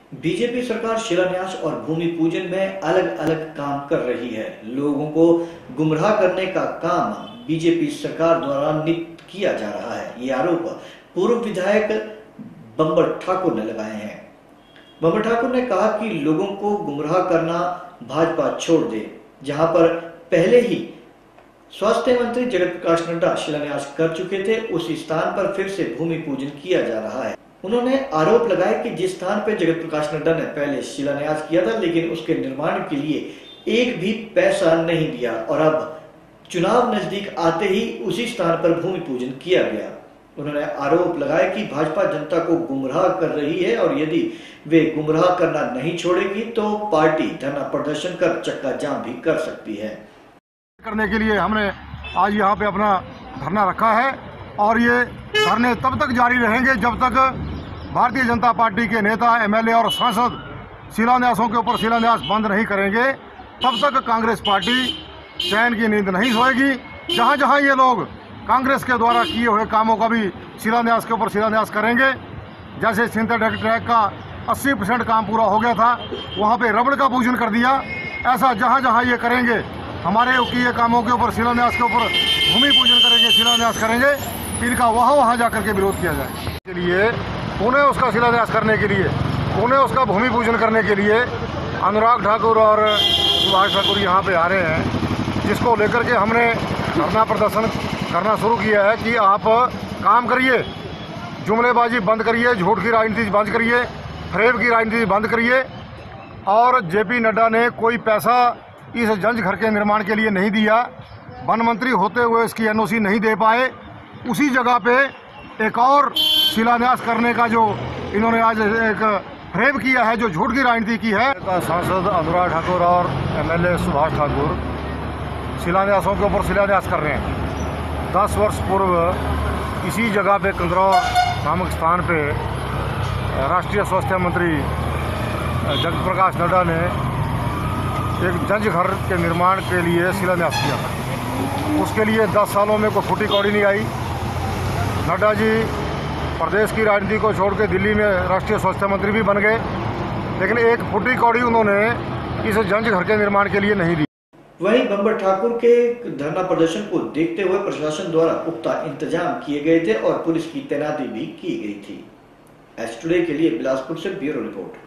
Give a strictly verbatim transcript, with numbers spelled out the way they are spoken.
BJP सरकार शिलान्यास और भूमि पूजन में अलग अलग काम कर रही है। लोगों को गुमराह करने का काम बीजेपी सरकार द्वारा नित्य किया जा रहा है। ये आरोप पूर्व विधायक बंबर ठाकुर ने लगाए हैं। बंबर ठाकुर ने कहा कि लोगों को गुमराह करना भाजपा छोड़ दे। जहां पर पहले ही स्वास्थ्य मंत्री जगत प्रकाश नड्डा शिलान्यास कर चुके थे, उस स्थान पर फिर से भूमि पूजन किया जा रहा है। उन्होंने आरोप लगाया कि जिस स्थान पर जगत प्रकाश नड्डा ने पहले शिलान्यास किया था, लेकिन उसके निर्माण के लिए एक भी पैसा नहीं दिया और अब चुनाव नजदीक आते ही उसी स्थान पर भूमि पूजन किया गया। उन्होंने आरोप लगाया कि भाजपा जनता को गुमराह कर रही है और यदि वे गुमराह करना नहीं छोड़ेगी तो पार्टी धरना प्रदर्शन कर चक्का जाम भी कर सकती है। करने के लिए हमने आज यहाँ पे अपना धरना रखा है और ये धरने तब तक जारी रहेंगे जब तक भारतीय जनता पार्टी के नेता, एमएलए और सांसद शिलान्यासों के ऊपर शिलान्यास बंद नहीं करेंगे। तब तक कांग्रेस पार्टी चैन की नींद नहीं सोएगी। जहाँ जहाँ ये लोग कांग्रेस के द्वारा किए हुए कामों का भी शिलान्यास के ऊपर शिलान्यास करेंगे, जैसे सिंथेटिक ट्रैक का अस्सी परसेंट काम पूरा हो गया था, वहाँ पे रबड़ का पूजन कर दिया। ऐसा जहाँ जहाँ ये करेंगे, हमारे किए कामों के ऊपर शिलान्यास के ऊपर भूमि पूजन करेंगे, शिलान्यास करेंगे, इनका वहाँ वहाँ जा करके विरोध किया जाए। के लिए उन्हें उसका शिलान्यास करने के लिए, उन्हें उसका भूमि पूजन करने के लिए अनुराग ठाकुर और सुभाष ठाकुर यहाँ पे आ रहे हैं, जिसको लेकर के हमने धरना प्रदर्शन करना शुरू किया है कि आप काम करिए, जुमलेबाजी बंद करिए, झूठ की राजनीति बंद करिए, फरेब की राजनीति बंद करिए। और जेपी नड्डा ने कोई पैसा इस जंज घर के निर्माण के लिए नहीं दिया, वन मंत्री होते हुए इसकी एनओसी नहीं दे पाए। उसी जगह पे एक और शिलान्यास करने का जो इन्होंने आज एक फरेब किया है, जो झूठ की राजनीति की है। सांसद अनुराग ठाकुर और एमएलए सुभाष ठाकुर शिलान्यासों के ऊपर शिलान्यास कर रहे हैं। दस वर्ष पूर्व इसी जगह पे कंदरौर नामक स्थान पे राष्ट्रीय स्वास्थ्य मंत्री जगत प्रकाश नड्डा ने एक जंज घर के निर्माण के लिए शिलान्यास किया था। उसके लिए दस सालों में कोई फूटी कौड़ी नहीं आई। नड्डा जी प्रदेश की राजनीति को छोड़ के दिल्ली में राष्ट्रीय स्वास्थ्य मंत्री भी बन गए, लेकिन एक फूटी कौड़ी उन्होंने इस जंज घर के निर्माण के लिए नहीं दी। वहीं बंबर ठाकुर के धरना प्रदर्शन को देखते हुए प्रशासन द्वारा पुख्ता इंतजाम किए गए थे और पुलिस की तैनाती भी की गई थी। एस टुडे के लिए बिलासपुर से ब्यूरो रिपोर्ट।